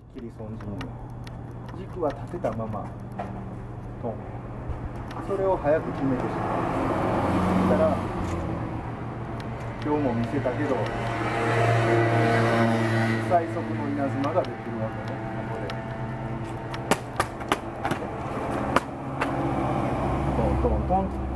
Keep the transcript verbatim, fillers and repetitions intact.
きり損じぬ。軸は立てたままトン。それを早く決めてしまう。そしたら今日も見せたけど最速の稲妻ができるわけね。ここでトントントン。